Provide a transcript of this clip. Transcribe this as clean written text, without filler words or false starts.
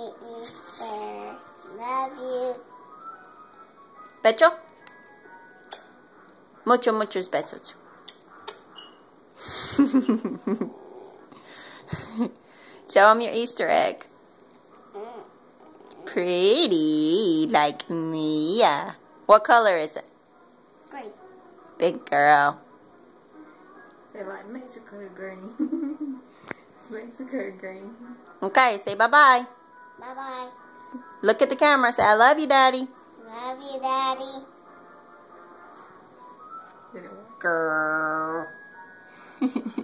Easter. Love you. Pecho? Muchos besos. Show him your Easter egg. Pretty, like Mia. What color is it? Green. Big girl. Say like Mexico green. It's Mexico green. Okay, say bye-bye. Bye-bye. Look at the camera. Say, I love you, Daddy. Love you, Daddy. Did it work? Girl.